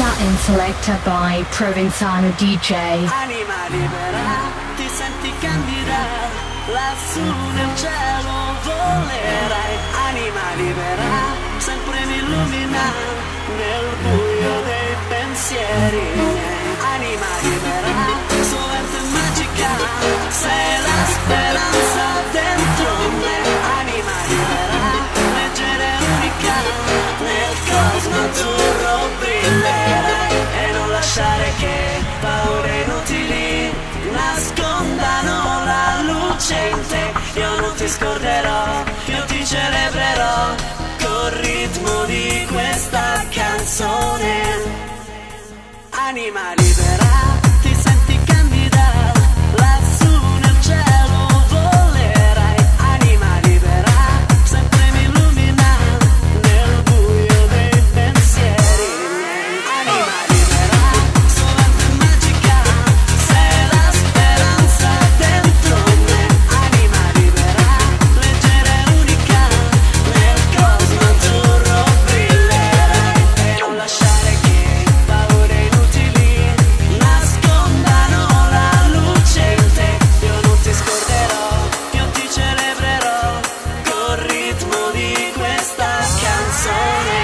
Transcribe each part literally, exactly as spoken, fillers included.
Satin selected by Provenzano D J. Anima libera, ti senti candida, lassù nel cielo volerai. Anima libera, sempre mi illumina nel buio dei pensieri miei. Anima libera, sovente magica, sei la speranza dentro me. Anima libera, leggera e unica, nel cosmo azzurro brillerai. E non lasciare che paure inutili nascondano la luce in te. Io non ti scorderò, io ti celebrerò col ritmo di questa canzone. Anima libera, ti senti candida, lassù nel cielo volerai. Anima libera, sempre mi illumina nel buio dei pensieri miei. Anima libera, sovente magica, sei la speranza dentro me. Anima libera, leggera e unica, nel cosmo azzurro brillerai. E non lasciare che paure inutili nascondano la luce in te. Io non ti scorderò, io ti celebrerò col ritmo di questa canzone.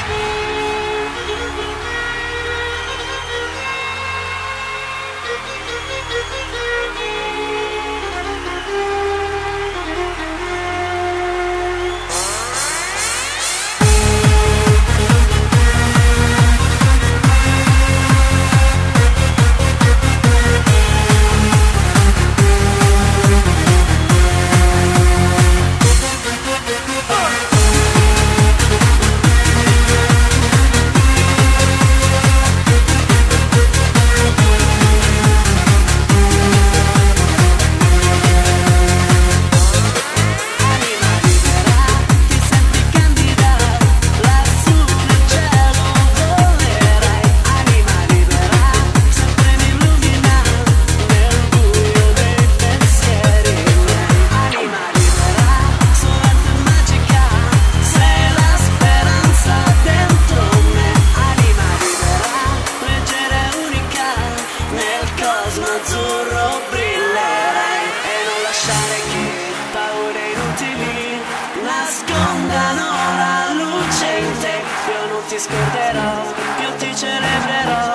Anima libera, ti senti candida, lassù nel cielo volerai. Anima libera, sempre mi illumina nel buio dei pensieri miei. Anima libera, sovente magica, sei la speranza dentro me. Anima libera, leggera e unica, nel cosmo azzurro brillerai. E non lasciare che paure inutili nascondano la luce in te. Io non ti scorderò, io ti celebrerò